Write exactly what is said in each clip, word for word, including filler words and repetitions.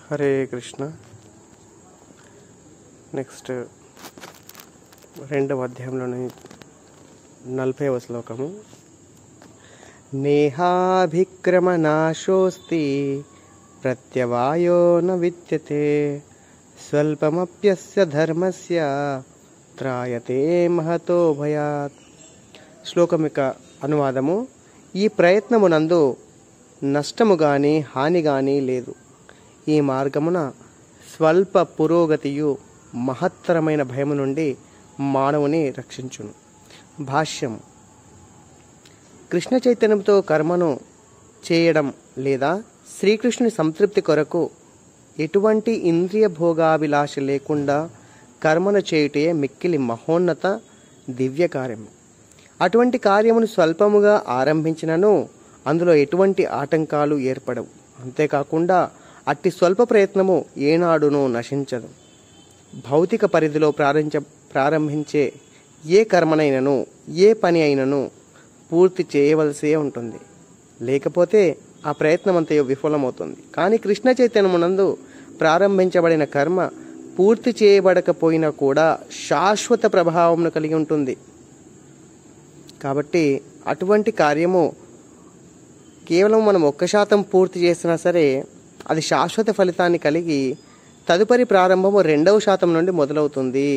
Hare Krishna. Next రెండవ అధ్యాయంలోని నలభైవ శ్లోకము. నేహాభిక్రమనాశోస్తి ప్రత్యవాయో న విద్యతే స్వల్పమప్యస్య ధర్మస్య త్రాయతే మహతో భయాత్. శ్లోకం యొక్క అనువాదము: ఈ ప్రయత్నమునందు నష్టము గాని హాని గాని లేదు. ఈ మార్గమున స్వల్ప పురోగతియు మహత్తరమైన భయము నుండి మానవుని రక్షించును. భాష్యము: కృష్ణ చైతన్యంతో కర్మను చేయడం లేదా శ్రీకృష్ణుని సంతృప్తి కొరకు ఎటువంటి ఇంద్రియ భోగాభిలాష లేకుండా కర్మను చేయుటే మిక్కిలి మహోన్నత దివ్య కార్యము. అటువంటి కార్యమును స్వల్పముగా ఆరంభించినను అందులో ఎటువంటి ఆటంకాలు ఏర్పడవు. అంతేకాకుండా అట్టి స్వల్ప ప్రయత్నము ఏనాడునూ నశించదు. భౌతిక పరిధిలో ప్రారంభ ప్రారంభించే ఏ కర్మనైనను ఏ పని అయినను పూర్తి చేయవలసే ఉంటుంది, లేకపోతే ఆ ప్రయత్నమంతయో విఫలమవుతుంది. కానీ కృష్ణ చైతన్యమునందు ప్రారంభించబడిన కర్మ పూర్తి చేయబడకపోయినా కూడా శాశ్వత ప్రభావమును కలిగి ఉంటుంది. కాబట్టి అటువంటి కార్యము కేవలం మనం ఒక్క శాతం పూర్తి చేసినా సరే అది శాశ్వత ఫలితాన్ని కలిగి తదుపరి ప్రారంభము రెండవ శాతం నుండి మొదలవుతుంది.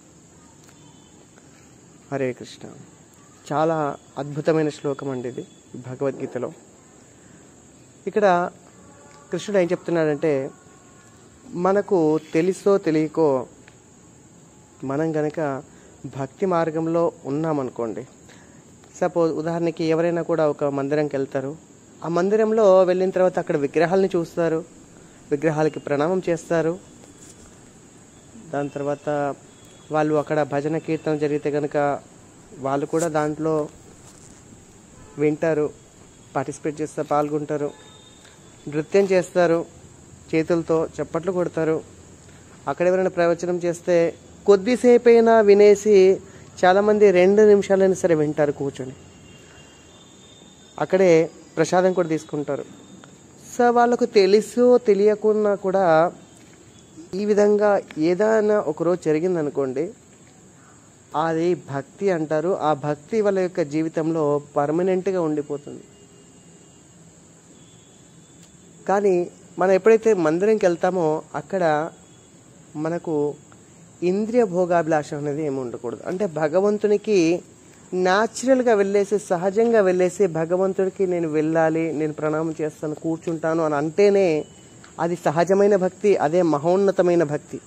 హరే కృష్ణ. చాలా అద్భుతమైన శ్లోకం అండి ఇది భగవద్గీతలో. ఇక్కడ కృష్ణుడు ఏం చెప్తున్నాడంటే, మనకు తెలుసో తెలియకో మనం గనక భక్తి మార్గంలో ఉన్నామనుకోండి. సపోజ్ ఉదాహరణకి ఎవరైనా కూడా ఒక మందిరంకి వెళ్తారు. ఆ మందిరంలో వెళ్ళిన తర్వాత అక్కడ విగ్రహాలని చూస్తారు, విగ్రహాలకి ప్రణామం చేస్తారు. దాని తర్వాత వాళ్ళు అక్కడ భజన కీర్తన జరిగితే కనుక వాళ్ళు కూడా దాంట్లో వింటారు, పార్టిసిపేట్ చేస్తారు, పాల్గొంటారు. నృత్యం చేస్తారు, చేతులతో చప్పట్లు కొడతారు. అక్కడ ఎవరైనా ప్రవచనం చేస్తే కొద్దిసేపైనా వినేసి చాలామంది రెండు నిమిషాలైనా సరే వింటారు కూర్చొని. అక్కడే ప్రసాదం కూడా తీసుకుంటారు. సో వాళ్ళకు తెలుసో తెలియకున్నా కూడా ఈ విధంగా ఏదైనా ఒకరోజు జరిగిందనుకోండి, అది భక్తి అంటారు. ఆ భక్తి వాళ్ళ యొక్క జీవితంలో పర్మనెంట్గా ఉండిపోతుంది. కానీ మనం ఎప్పుడైతే మందిరంకి వెళ్తామో అక్కడ మనకు ఇంద్రియ భోగాభిలాష అనేది ఏమి ఉండకూడదు. అంటే భగవంతునికి న్యాచురల్గా వెళ్ళేసి సహజంగా వెళ్ళేసి భగవంతుడికి నేను వెళ్ళాలి, నేను ప్రణామం చేస్తాను, కూర్చుంటాను అని అంటేనే అది సహజమైన భక్తి, అదే మహోన్నతమైన భక్తి.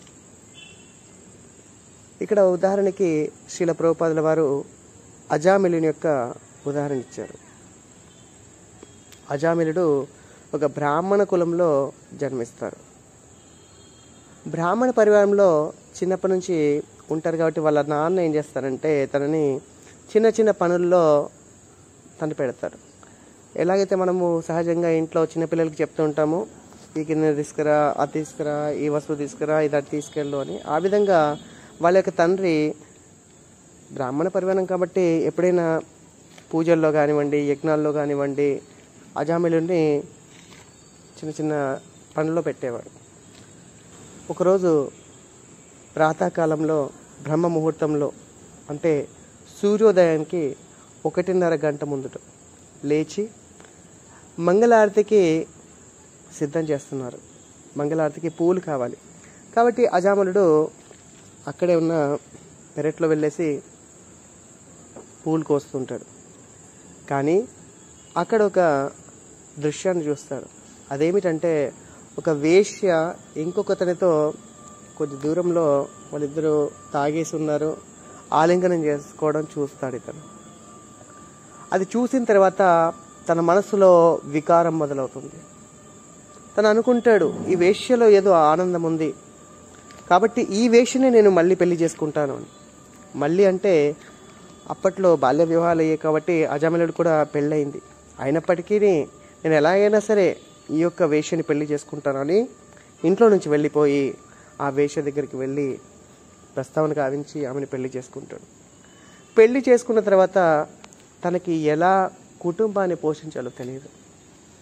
ఇక్కడ ఉదాహరణకి శ్రీల ప్రభుపాదుల వారు అజామిలుని యొక్క ఉదాహరణ ఇచ్చారు. అజామిలుడు ఒక బ్రాహ్మణ కులంలో జన్మిస్తారు. బ్రాహ్మణ పరివారంలో చిన్నప్పటి నుంచి ఉంటారు కాబట్టి వాళ్ళ నాన్న ఏం చేస్తారంటే తనని చిన్న చిన్న పనుల్లో తను పెడతారు. ఎలాగైతే మనము సహజంగా ఇంట్లో చిన్నపిల్లలకి చెప్తూ ఉంటాము, ఈ గిన్నె తీసుకురా, అది తీసుకురా, ఈ వస్తువు తీసుకురా, ఇది అది తీసుకెళ్ళు అని. ఆ విధంగా వాళ్ళ యొక్క తండ్రి బ్రాహ్మణ పరివారం కాబట్టి ఎప్పుడైనా పూజల్లో కానివ్వండి, యజ్ఞాల్లో కానివ్వండి, అజామిలుని చిన్న చిన్న పనుల్లో పెట్టేవాడు. ఒకరోజు ప్రాతకాలంలో బ్రహ్మ ముహూర్తంలో, అంటే సూర్యోదయానికి ఒకటిన్నర గంట ముందుట లేచి మంగళారతికి సిద్ధం చేస్తున్నారు. మంగళారతికి పూలు కావాలి కాబట్టి అజామిలుడు అక్కడే ఉన్న పెరట్లో వెళ్ళేసి పూలు కోస్తుంటాడు. కానీ అక్కడ ఒక దృశ్యాన్ని చూస్తాడు. అదేమిటంటే ఒక వేశ్య ఇంకొకతనితో కొద్ది దూరంలో వాళ్ళిద్దరూ తాగేసి ఉన్నారు, ఆలింగనం చేసుకోవడం చూస్తాడు ఇతను. అది చూసిన తర్వాత తన మనసులో వికారం మొదలవుతుంది. తను అనుకుంటాడు, ఈ వేశ్యలో ఏదో ఆనందం ఉంది కాబట్టి ఈ వేశ్యని నేను మళ్ళీ పెళ్లి చేసుకుంటాను అని. మళ్ళీ అంటే అప్పట్లో బాల్య వివాహాలు అయ్యాయి కాబట్టి అజామిలుడు కూడా పెళ్ళయింది. అయినప్పటికీ నేను ఎలాగైనా సరే ఈ యొక్క వేశ్యని పెళ్లి చేసుకుంటానని ఇంట్లో నుంచి వెళ్ళిపోయి ఆ వేశ్య దగ్గరికి వెళ్ళి ప్రస్తావన గావించి ఆమెను పెళ్లి చేసుకుంటాడు. పెళ్లి చేసుకున్న తర్వాత తనకి ఎలా కుటుంబాన్ని పోషించాలో తెలియదు.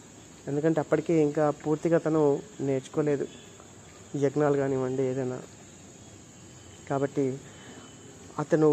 ఎందుకంటే అప్పటికే ఇంకా పూర్తిగా తను నేర్చుకోలేదు యజ్ఞాలు కానివ్వండి ఏదైనా. కాబట్టి అతను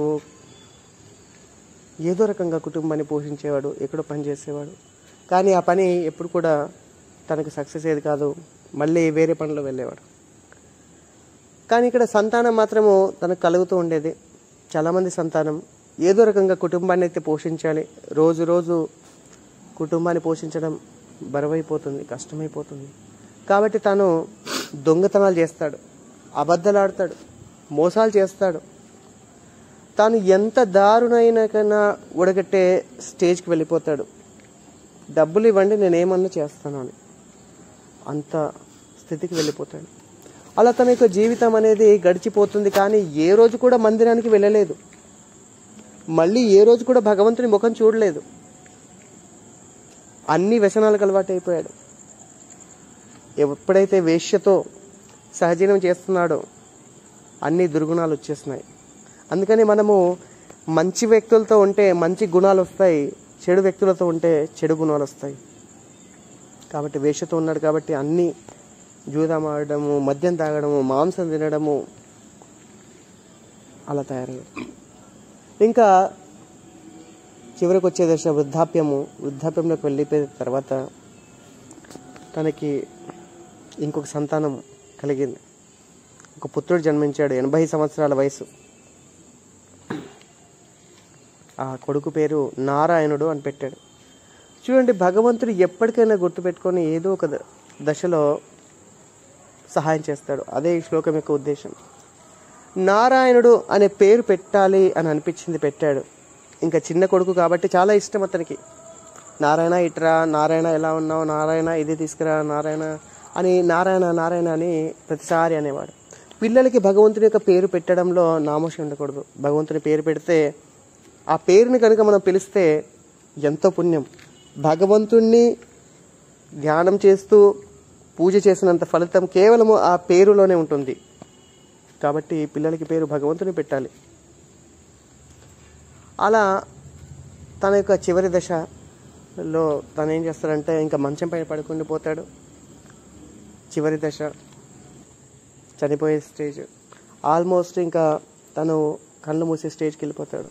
ఏదో రకంగా కుటుంబాన్ని పోషించేవాడు, ఎక్కడో పని చేసేవాడు. కానీ ఆ పని ఎప్పుడు కూడా తనకు సక్సెస్ అయ్యేది కాదు, మళ్ళీ వేరే పనిలో వెళ్ళేవాడు. కానీ ఇక్కడ సంతానం మాత్రము తనకు కలుగుతూ ఉండేది, చాలామంది సంతానం. ఏదో రకంగా కుటుంబాన్ని అయితే పోషించాలి. రోజు రోజు కుటుంబాన్ని పోషించడం బరువైపోతుంది, కష్టమైపోతుంది. కాబట్టి తాను దొంగతనాలు చేస్తాడు, అబద్ధాలాడతాడు, మోసాలు చేస్తాడు. తాను ఎంత దారుణైనా కన్నా ఉడగట్టే స్టేజ్కి వెళ్ళిపోతాడు. డబ్బులు ఇవ్వండి నేనేమన్నా చేస్తాను అని అంత స్థితికి వెళ్ళిపోతాడు. అలా తన యొక్క జీవితం అనేది గడిచిపోతుంది. కానీ ఏ రోజు కూడా మందిరానికి వెళ్ళలేదు, మళ్ళీ ఏ రోజు కూడా భగవంతుని ముఖం చూడలేదు. అన్ని వ్యసనాలకు అలవాటు అయిపోయాడు. ఎప్పుడైతే వేశ్యతో సహజీవనం చేస్తున్నాడో అన్ని దుర్గుణాలు వచ్చేస్తున్నాయి. అందుకని మనము మంచి వ్యక్తులతో ఉంటే మంచి గుణాలు వస్తాయి, చెడు వ్యక్తులతో ఉంటే చెడు గుణాలు వస్తాయి. కాబట్టి వేశ్యతో ఉన్నాడు కాబట్టి అన్ని జూదం ఆడడము, మద్యం తాగడము, మాంసం తినడము అలా తయారయ్యాడు. ఇంకా చివరికి వచ్చే దశ వృద్ధాప్యము. వృద్ధాప్యంలోకి వెళ్ళిపోయిన తర్వాత తనకి ఇంకొక సంతానం కలిగింది. ఒక పుత్రుడు జన్మించాడు, ఎనభై సంవత్సరాల వయసు. ఆ కొడుకు పేరు నారాయణుడు అని పెట్టాడు. చూడండి, భగవంతుడు ఎప్పటికైనా గుర్తుపెట్టుకొని ఏదో ఒక దశలో సహాయం చేస్తాడు. అదే ఈ శ్లోకం యొక్క ఉద్దేశం. నారాయణుడు అనే పేరు పెట్టాలి అని అనిపించింది, పెట్టాడు. ఇంకా చిన్న కొడుకు కాబట్టి చాలా ఇష్టం అతనికి. నారాయణ ఇట్రా, నారాయణ ఎలా ఉన్నావు, నారాయణ ఇది తీసుకురా, నారాయణ అని నారాయణ నారాయణ అని ప్రతిసారి అనేవాడు. పిల్లలకి భగవంతుని యొక్క పేరు పెట్టడంలో నామోషి ఉండకూడదు. భగవంతుని పేరు పెడితే ఆ పేరుని కనుక మనం పిలిస్తే ఎంతో పుణ్యం. భగవంతుణ్ణి ధ్యానం చేస్తూ పూజ చేసినంత ఫలితం కేవలము ఆ పేరులోనే ఉంటుంది. కాబట్టి పిల్లలకి పేరు భగవంతుని పెట్టాలి. అలా తన యొక్క చివరి దశలో తను ఏం చేస్తాడంటే ఇంకా మంచం పైన పడుకుని పోతాడు. చివరి దశ, చనిపోయే స్టేజ్, ఆల్మోస్ట్ ఇంకా తను కళ్ళు మూసే స్టేజ్కి వెళ్ళిపోతాడు.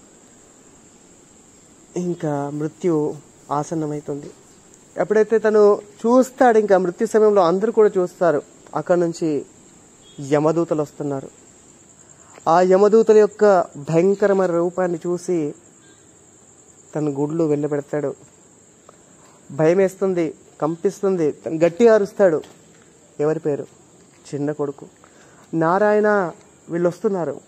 ఇంకా మృత్యు ఆసన్నమవుతుంది. ఎప్పుడైతే తను చూస్తాడు, ఇంకా మృత్యు సమయంలో అందరూ కూడా చూస్తారు, అక్కడ నుంచి యమదూతలు వస్తున్నారు. ఆ యమదూతల యొక్క భయంకరమైన రూపాన్ని చూసి తన గుడ్లు వెళ్ళబెడతాడు. భయం వేస్తుంది, కంపిస్తుంది, తను గట్టిగా అరుస్తాడు. ఎవరి పేరు? చిన్న కొడుకు నారాయణ, వీళ్ళు వస్తున్నారు,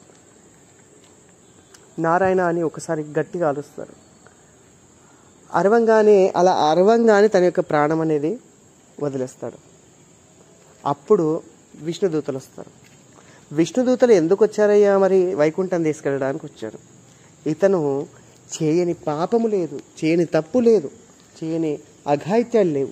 నారాయణ అని ఒకసారి గట్టిగా అరుస్తారు. అరవంగానే అలా అరవంగానే తన యొక్క ప్రాణం అనేది వదిలేస్తాడు. అప్పుడు విష్ణుదూతలు వస్తారు. విష్ణుదూతలు ఎందుకు వచ్చారయ్యా? మరి వైకుంఠం తీసుకెళ్ళడానికి వచ్చారు. ఇతను చేయని పాపము లేదు, చేయని తప్పు లేదు, చేయని అఘాయిత్యాలు లేవు,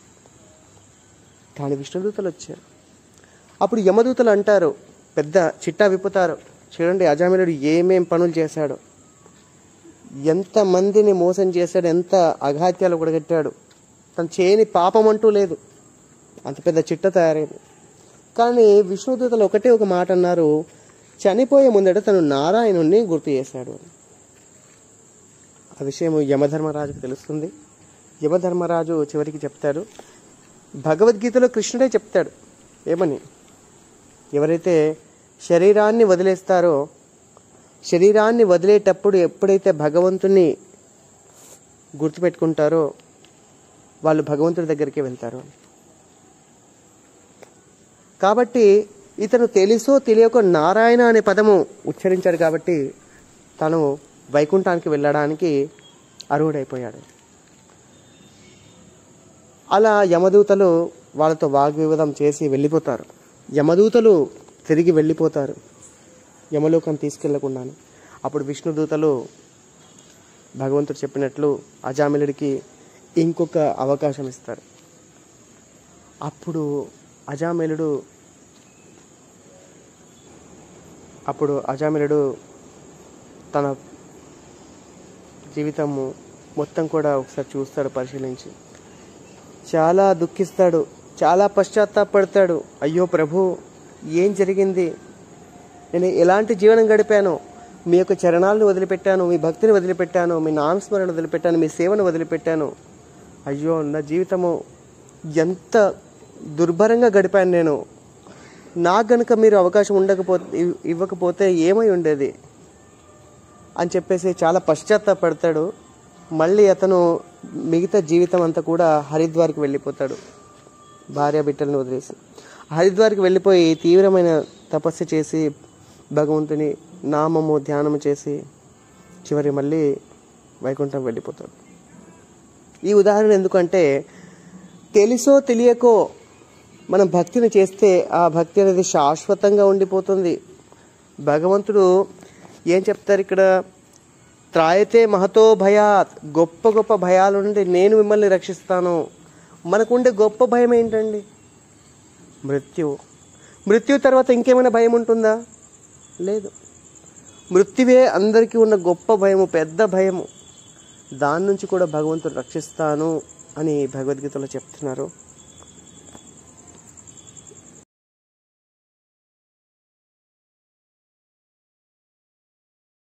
కానీ విష్ణుదూతలు వచ్చారు. అప్పుడు యమదూతలు అంటారు, పెద్ద చిట్టా విప్పుతారు, చూడండి అజామిలుడు ఏమేం పనులు చేశాడు, ఎంత మందిని మోసం చేశాడు, ఎంత అఘాత్యాలు కూడగట్టాడు, తను చేయని పాపం అంటూ లేదు. అంత పెద్ద చిట్ట తయారైంది. కానీ విష్ణుదూతలు ఒకటే ఒక మాట అన్నారు, చనిపోయే ముందట తను నారాయణుణ్ణి గుర్తు చేశాడు. ఆ విషయం యమధర్మరాజుకు తెలుస్తుంది. యమధర్మరాజు చివరికి చెప్తాడు, భగవద్గీతలో కృష్ణుడే చెప్తాడు ఏమని, ఎవరైతే శరీరాన్ని వదిలేస్తారో, శరీరాన్ని వదిలేటప్పుడు ఎప్పుడైతే భగవంతుని గుర్తుపెట్టుకుంటారో వాళ్ళు భగవంతుడి దగ్గరికి వెళ్తారు. కాబట్టి ఇతను తెలుసో తెలియకో నారాయణ అనే పదము ఉచ్చరించాడు కాబట్టి తను వైకుంఠానికి వెళ్ళడానికి అర్హుడైపోయాడు. అలా యమదూతలు వాళ్ళతో వాగ్వివాదం చేసి వెళ్ళిపోతారు. యమదూతలు తిరిగి వెళ్ళిపోతారు యమలోకం తీసుకెళ్లకుండానే. అప్పుడు విష్ణుదూతలు భగవంతుడు చెప్పినట్లు అజామిలుడికి ఇంకొక అవకాశం ఇస్తారు. అప్పుడు అజామిలుడు అప్పుడు అజామిలుడు తన జీవితము మొత్తం కూడా ఒకసారి చూస్తాడు, పరిశీలించి చాలా దుఃఖిస్తాడు, చాలా పశ్చాత్తాపడతాడు. అయ్యో ప్రభు, ఏం జరిగింది? నేను ఎలాంటి జీవనం గడిపాను? మీ యొక్క చరణాలను వదిలిపెట్టాను, మీ భక్తిని వదిలిపెట్టాను, మీ నామస్మరణ వదిలిపెట్టాను, మీ సేవను వదిలిపెట్టాను. అయ్యో, నా జీవితము ఎంత దుర్భరంగా గడిపాను నేను. నాకు గనుక మీరు అవకాశం ఉండకపోతే ఇవ్వకపోతే ఏమై ఉండేది అని చెప్పేసి చాలా పశ్చాత్తాపడతాడు. మళ్ళీ అతను మిగతా జీవితం అంతా కూడా హరిద్వార్కి వెళ్ళిపోతాడు, భార్య బిడ్డలను వదిలేసి. హరిద్వార్కి వెళ్ళిపోయి తీవ్రమైన తపస్సు చేసి భగవంతుని నామము ధ్యానము చేసి చివరి మళ్ళీ వైకుంఠం వెళ్ళిపోతాడు. ఈ ఉదాహరణ ఎందుకంటే, తెలుసో తెలియకో మనం భక్తిని చేస్తే ఆ భక్తి అనేది శాశ్వతంగా ఉండిపోతుంది. భగవంతుడు ఏం చెప్తారు ఇక్కడ? త్రాయతే మహతో భయాత్, గొప్ప గొప్ప భయాల నుండి నేను మిమ్మల్ని రక్షిస్తాను. మనకుండే గొప్ప భయం ఏంటండి? మృత్యు. మృత్యు తర్వాత ఇంకేమైనా భయం ఉంటుందా? లేదు. మృత్యువే అందరికీ ఉన్న గొప్ప భయము, పెద్ద భయము. దాని నుంచి కూడా భగవంతుడు రక్షిస్తాను అని భగవద్గీతలో చెప్తున్నారు.